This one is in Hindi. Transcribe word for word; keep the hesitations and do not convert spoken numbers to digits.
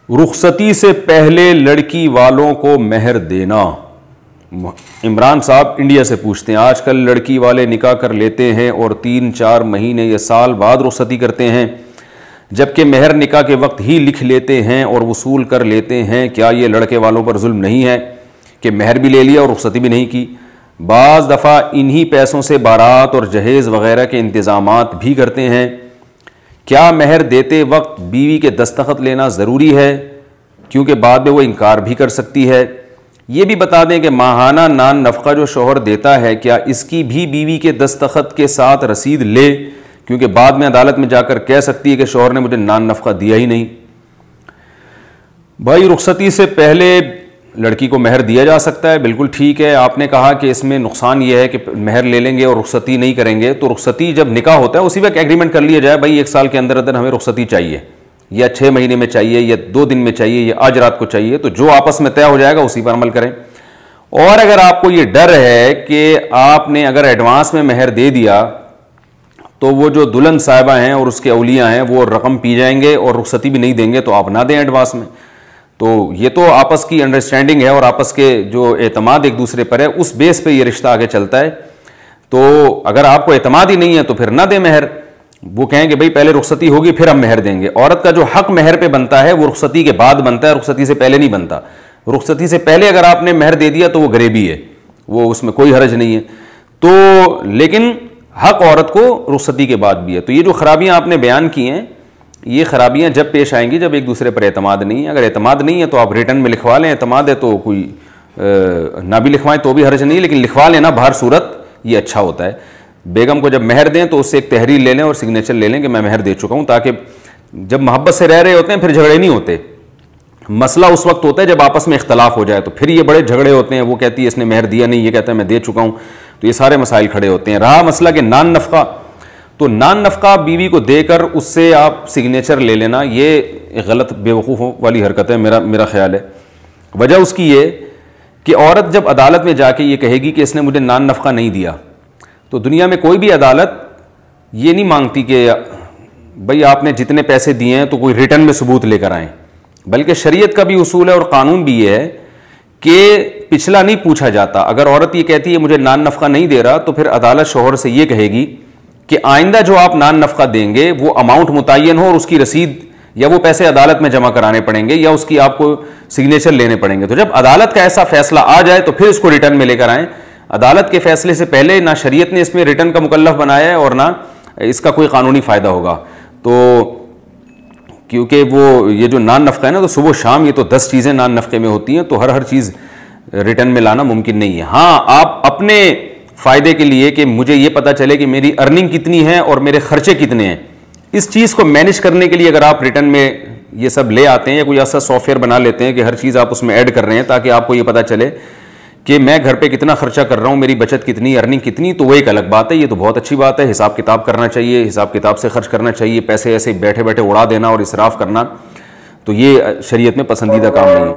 रुखसती से पहले लड़की वालों को मेहर देना। इमरान साहब इंडिया से पूछते हैं, आजकल लड़की वाले निकाह कर लेते हैं और तीन चार महीने या साल बाद रुखसती करते हैं, जबकि मेहर निकाह के वक्त ही लिख लेते हैं और वसूल कर लेते हैं। क्या ये लड़के वालों पर जुल्म नहीं है कि मेहर भी ले लिया और रुखसती भी नहीं की? बाज़ दफ़ा इन्हीं पैसों से बारात और जहेज़ वगैरह के इंतज़ामात भी करते हैं। क्या मेहर देते वक्त बीवी के दस्तखत लेना ज़रूरी है, क्योंकि बाद में वो इनकार भी कर सकती है? ये भी बता दें कि माहाना नान नफ़क़ा जो शौहर देता है, क्या इसकी भी बीवी के दस्तखत के साथ रसीद ले, क्योंकि बाद में अदालत में जाकर कह सकती है कि शौहर ने मुझे नान नफ़क़ा दिया ही नहीं। भाई, रुखसती से पहले लड़की को मेहर दिया जा सकता है, बिल्कुल ठीक है। आपने कहा कि इसमें नुकसान ये है कि मेहर ले लेंगे और रुखसती नहीं करेंगे, तो रुखसती जब निकाह होता है उसी वक्त एग्रीमेंट कर लिया जाए, भाई एक साल के अंदर अंदर हमें रुखसती चाहिए, या छः महीने में चाहिए, या दो दिन में चाहिए, या आज रात को चाहिए, तो जो आपस में तय हो जाएगा उसी पर अमल करें। और अगर आपको ये डर है कि आपने अगर एडवांस में मेहर दे दिया तो वो जो दुल्हन साहिबा हैं और उसके औलिया हैं वो रकम पी जाएंगे और रुखसती भी नहीं देंगे, तो आप ना दें एडवांस में। तो ये तो आपस की अंडरस्टैंडिंग है और आपस के जो एतमाद एक दूसरे पर है, उस बेस पे ये रिश्ता आगे चलता है। तो अगर आपको एतमाद ही नहीं है तो फिर ना दें मेहर। वो कहेंगे भाई पहले रुखसती होगी फिर हम मेहर देंगे। औरत का जो हक मेहर पे बनता है वो रुखसती के बाद बनता है, रुखसती से पहले नहीं बनता। रुखसती से पहले अगर आपने मेहर दे दिया तो वो गरीबी है, वो उसमें कोई हर्ज नहीं है। तो लेकिन हक औरत को रुखसती के बाद भी है। तो ये जो खराबियां आपने बयान की हैं, ये खराबियां जब पेश आएंगी जब एक दूसरे पर एतमाद नहीं है। अगर एतमाद नहीं है तो आप रिटर्न में लिखवा लें, एतमाद है तो कोई ना भी लिखवाएं तो भी हर्ज नहीं, लेकिन लिखवा लेना बाहर सूरत ये अच्छा होता है। बेगम को जब मेहर दें तो उससे एक तहरीर ले लें और सिग्नेचर ले लें कि मैं मेहर दे चुका हूं, ताकि जब मोहब्बत से रह रहे होते हैं फिर झगड़े नहीं होते। मसला उस वक्त होता है जब आपस में इख्तलाफ हो जाए, तो फिर ये बड़े झगड़े होते हैं। वो कहती है इसने मेहर दिया नहीं, ये कहता है मैं दे चुका हूं, तो ये सारे मसाइल खड़े होते हैं। रहा मसला कि नान नफ़क़ा, तो नान नफ़क़ा बीवी को देकर उससे आप सिग्नेचर ले लेना, ये गलत बेवकूफ़ों वाली हरकत है, मेरा मेरा ख्याल है। वजह उसकी ये कि औरत जब अदालत में जाके ये कहेगी कि इसने मुझे नान नफ़क़ा नहीं दिया, तो दुनिया में कोई भी अदालत ये नहीं मांगती कि भाई आपने जितने पैसे दिए हैं तो कोई रिटर्न में सबूत लेकर आएँ। बल्कि शरीयत का भी उसूल है और कानून भी ये है कि पिछला नहीं पूछा जाता। अगर औरत ये कहती है मुझे नान नफ़क़ा नहीं दे रहा, तो फिर अदालत शौहर से ये कहेगी कि आइंदा जो आप नान नफ़क़ा देंगे वो अमाउंट मुतय्यन हो और उसकी रसीद या वो पैसे अदालत में जमा कराने पड़ेंगे या उसकी आपको सिग्नेचर लेने पड़ेंगे। तो जब अदालत का ऐसा फैसला आ जाए तो फिर इसको रिटर्न में लेकर आएँ। अदालत के फैसले से पहले ना शरीयत ने इसमें रिटर्न का मुकल्लफ बनाया है और ना इसका कोई कानूनी फ़ायदा होगा। तो क्योंकि वो ये जो नान नफ़क़ा है ना, तो सुबह शाम ये तो दस चीज़ें नान नफ़क़े में होती हैं, तो हर हर चीज़ रिटर्न में लाना मुमकिन नहीं है। हाँ, आप अपने फ़ायदे के लिए कि मुझे ये पता चले कि मेरी अर्निंग कितनी है और मेरे खर्चे कितने हैं, इस चीज़ को मैनेज करने के लिए अगर आप रिटर्न में ये सब ले आते हैं या कोई ऐसा सॉफ्टवेयर बना लेते हैं कि हर चीज़ आप उसमें ऐड कर रहे हैं, ताकि आपको ये पता चले कि मैं घर पे कितना खर्चा कर रहा हूँ, मेरी बचत कितनी, अर्निंग कितनी, तो वो एक अलग बात है। ये तो बहुत अच्छी बात है। हिसाब किताब करना चाहिए, हिसाब किताब से खर्च करना चाहिए। पैसे ऐसे बैठे बैठे उड़ा देना और इसराफ करना, तो ये शरीयत में पसंदीदा काम नहीं है।